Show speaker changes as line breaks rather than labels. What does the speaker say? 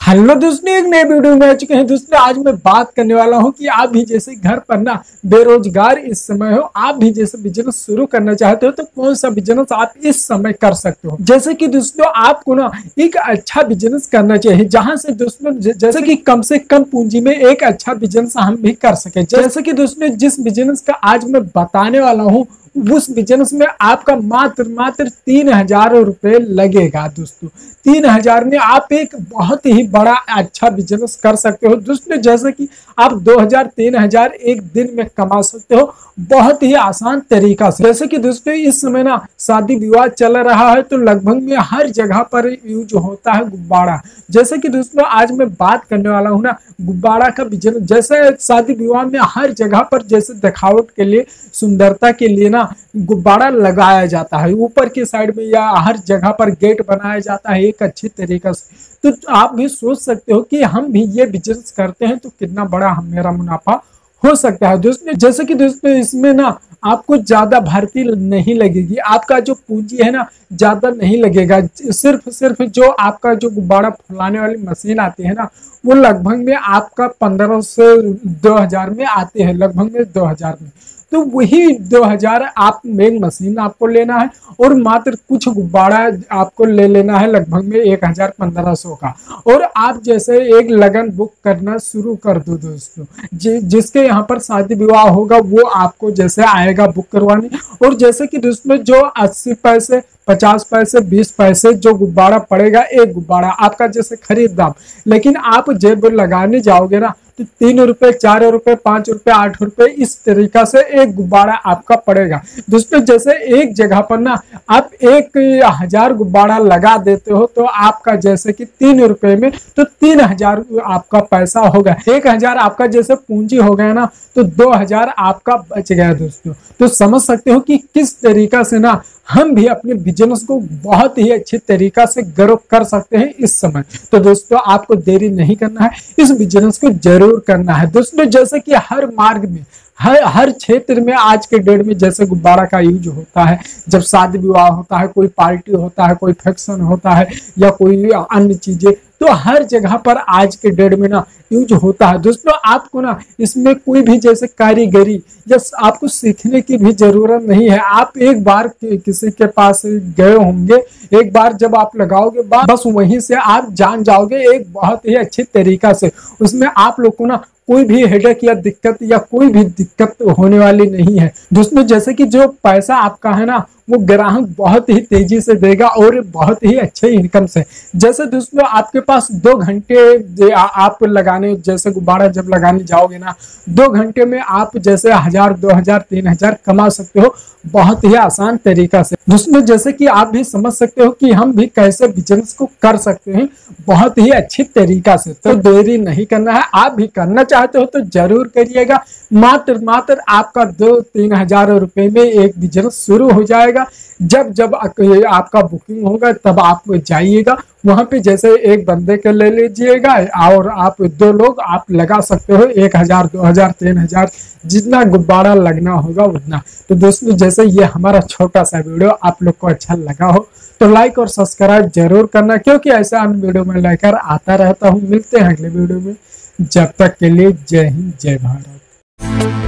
Hello दोस्तों, एक नए वीडियो में आ चुके हैं। दोस्तों आज मैं बात करने वाला हूं कि आप भी जैसे घर पर ना बेरोजगार इस समय हो, आप भी जैसे बिजनेस शुरू करना चाहते हो तो कौन सा बिजनेस आप इस समय कर सकते हो। जैसे कि दोस्तों आपको ना एक अच्छा बिजनेस करना चाहिए, जहां से दोस्तों जैसे कि कम से कम पूंजी में एक अच्छा बिजनेस हम भी कर सके। जैसे कि दोस्तों जिस बिजनेस का आज मैं बताने वाला हूँ उस बिजनेस में आपका मात्र 3,000 रुपए लगेगा। दोस्तों 3,000 में आप एक बहुत ही बड़ा अच्छा बिजनेस कर सकते हो। दोस्तों जैसे कि आप 2,000 3,000 एक दिन में कमा सकते हो बहुत ही आसान तरीका से। जैसे कि दोस्तों इस समय ना शादी विवाह चल रहा है तो लगभग में हर जगह पर यूज होता है गुब्बारा। जैसे कि दोस्तों आज मैं बात करने वाला हूँ ना गुब्बारा का बिजनेस। जैसे शादी विवाह में हर जगह पर जैसे दिखावट के लिए, सुंदरता के लिए ना गुब्बारा लगाया जाता है ऊपर की साइड में, या हर जगह पर गेट बनाया जाता है एक अच्छी तरीके से। तो आप भी सोच सकते हो कि हम भी ये बिजनेस करते हैं तो कितना बड़ा मेरा मुनाफा हो सकता है। दोस्तों जैसे कि दोस्तों इसमें ना आपको ज्यादा भर्ती नहीं लगेगी, आपका जो पूंजी है ना ज्यादा नहीं लगेगा। सिर्फ जो आपका जो गुब्बारा फुलाने वाली मशीन आती है ना वो लगभग में आपका 1500 से 2,000 में आते हैं, लगभग में 2,000 में। तो वही 2,000 आप मेन मशीन आपको लेना है और मात्र कुछ गुब्बारा आपको ले लेना है लगभग में 1,000-1,500 का। और आप जैसे एक लगन बुक करना शुरू कर दो दोस्तों। जिसके यहाँ पर शादी विवाह होगा वो आपको जैसे आएगा बुक करवाने। और जैसे कि दोस्तों जो 80 पैसे 50 पैसे 20 पैसे जो गुब्बारा पड़ेगा एक गुब्बारा आपका जैसे खरीद दाम, लेकिन आप जब लगाने जाओगे ना तो 3 रुपए 4 रुपए 5 रुपए 8 रुपए इस तरीका से एक गुब्बारा आपका पड़ेगा। दोस्तों जैसे एक जगह पर ना आप 1,000 गुब्बारा लगा देते हो तो आपका जैसे कि 3 रुपए में तो 3,000 आपका पैसा होगा। 1,000 आपका जैसे पूंजी हो गया ना तो 2,000 आपका बच गया। दोस्तों तो समझ सकते हो कि किस तरीका से ना हम भी अपने बिजनेस को बहुत ही अच्छे तरीका से ग्रो कर सकते हैं इस समय। तो दोस्तों आपको देरी नहीं करना है, इस बिजनेस को जरूर करना है। दोस्तों जैसे कि हर मार्ग में हर क्षेत्र में आज के डेट में जैसे गुब्बारा का यूज होता है, जब शादी विवाह होता है, कोई पार्टी होता है, कोई फंक्शन होता है या कोई अन्य चीजें, तो हर जगह पर आज के डेट में ना यूज होता है। दोस्तों आपको ना इसमें कोई भी जैसे कारीगरी या आपको सीखने की भी जरूरत नहीं है। आप एक बार किसी के पास गए होंगे, एक बार जब आप लगाओगे बस वहीं से आप जान जाओगे एक बहुत ही अच्छे तरीका से। उसमें आप लोग को ना कोई भी हेडेक या दिक्कत या कोई भी दिक्कत होने वाली नहीं है। दोस्तों जैसे कि जो पैसा आपका है ना वो ग्राहक बहुत ही तेजी से देगा और बहुत ही अच्छे इनकम से। जैसे दोस्तों आपके पास 2 घंटे आप लगाने जैसे गुब्बारा जब लगाने जाओगे ना 2 घंटे में आप जैसे 1,000 2,000 3,000 कमा सकते हो बहुत ही आसान तरीका से। दोस्तों जैसे कि आप भी समझ सकते हो कि हम भी कैसे बिजनेस को कर सकते हैं बहुत ही अच्छी तरीका से। तो देरी नहीं करना है, आप भी करना चाहते हो तो जरूर करिएगा। मात्र आपका 2-3 हजार रुपए में एक बिजनेस शुरू हो जाएगा। जब आपका बुकिंग होगा तब आप जाइएगा वहां पे, जैसे एक बंदे के ले लीजिएगा और आप 2 लोग आप लगा सकते हो 1,000 2,000 3,000 जितना गुब्बारा लगना होगा उतना। तो दोस्तों जैसे ये हमारा छोटा सा वीडियो आप लोग को अच्छा लगा हो तो लाइक और सब्सक्राइब जरूर करना, क्योंकि ऐसा अन्य वीडियो में लेकर आता रहता हूँ। मिलते हैं अगले वीडियो में, जब तक के लिए जय हिंद जय भारत।